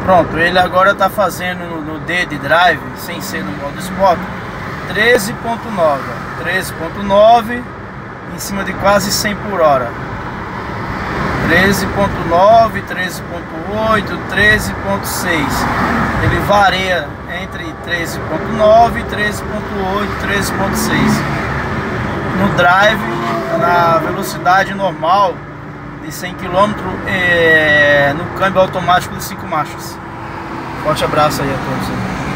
Pronto, ele agora está fazendo no D de drive, sem ser no modo Sport, 13.9, 13.9 em cima de quase 100 por hora. 13.9, 13.8, 13.6. Ele varia entre 13.9, 13.8, 13.6. No drive, na velocidade normal de 100 km, no câmbio automático de 5 marchas. Forte abraço aí a todos.